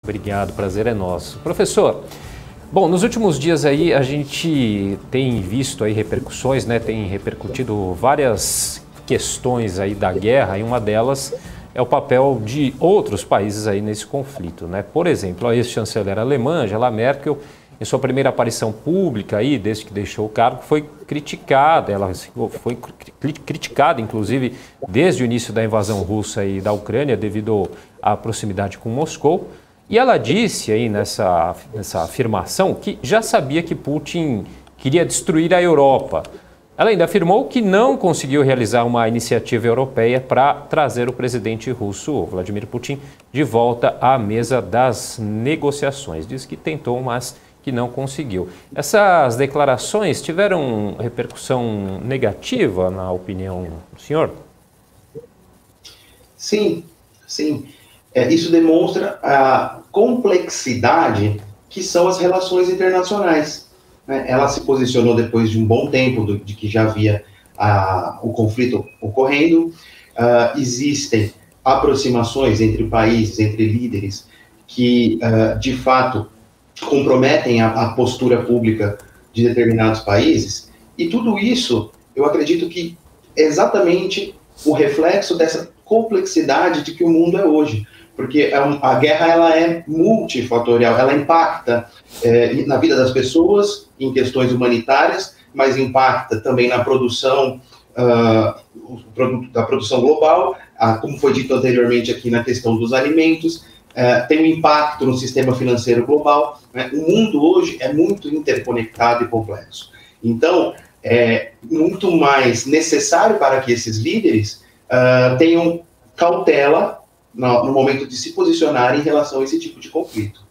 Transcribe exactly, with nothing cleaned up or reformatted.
Obrigado, prazer é nosso. Professor, bom, nos últimos dias aí a gente tem visto aí repercussões, né, tem repercutido várias questões aí da guerra, e uma delas é o papel de outros países aí nesse conflito, né? Por exemplo, a ex-chanceler alemã, Angela Merkel, em sua primeira aparição pública aí, desde que deixou o cargo, foi criticada, ela foi criticada, inclusive, desde o início da invasão russa e da Ucrânia, devido à proximidade com Moscou. E ela disse aí nessa, nessa afirmação que já sabia que Putin queria destruir a Europa. Ela ainda afirmou que não conseguiu realizar uma iniciativa europeia para trazer o presidente russo, Vladimir Putin, de volta à mesa das negociações. Diz que tentou, mas que não conseguiu. Essas declarações tiveram repercussão negativa, na opinião do senhor? Sim, sim. É, isso demonstra a complexidade que são as relações internacionais. Né? Ela se posicionou depois de um bom tempo do, de que já havia a, o conflito ocorrendo. Uh, existem aproximações entre países, entre líderes, que, uh, de fato, comprometem a, a postura pública de determinados países. E tudo isso, eu acredito que é exatamente o reflexo dessa complexidade de que o mundo é hoje. Porque a guerra ela é multifatorial, ela impacta é, na vida das pessoas, em questões humanitárias, mas impacta também na produção, uh, o produto, da produção global, uh, como foi dito anteriormente aqui na questão dos alimentos, uh, tem um impacto no sistema financeiro global. Né? O mundo hoje é muito interconectado e complexo. Então, é muito mais necessário para que esses líderes uh, tenham cautela no, no momento de se posicionar em relação a esse tipo de conflito.